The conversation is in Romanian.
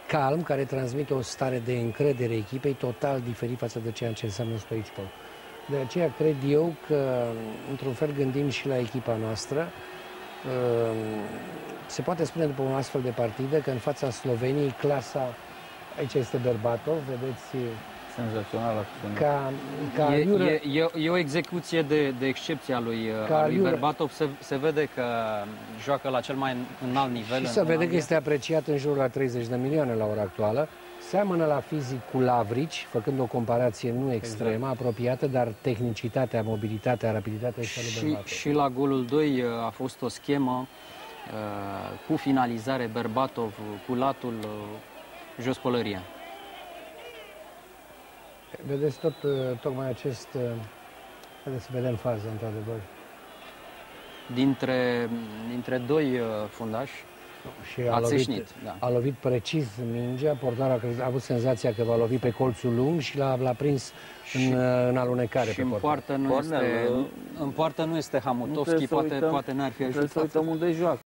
calm, care transmite o stare de încredere echipei total diferit față de ceea ce înseamnă stoichipol. De aceea cred eu că, într-un fel, gândim și la echipa noastră. Se poate spune după un astfel de partidă că în fața Sloveniei clasa, aici este Berbatov, vedeți, senzațională. E o execuție de excepție a lui Berbatov. Se vede că joacă la cel mai înalt nivel. Și se vede că este apreciat în jurul la 30 de milioane la ora actuală. Seamănă la fizic cu Lavrici, făcând o comparație nu extremă, apropiată, dar tehnicitatea, mobilitatea, rapiditatea este lui Berbatov. Și la golul 2 a fost o schemă cu finalizare Berbatov, cu latul jos pălăria. Vedeți tocmai acest... Haideți să vedem faza, într-adevăr. Dintre doi fundași și a lovit precis mingea, portarul a avut senzația că va lovi pe colțul lung și l-a prins în alunecare. Și în poartă nu este Hamutovski, poate n-ar fi ajutat. Trebuie să uităm unde joacă.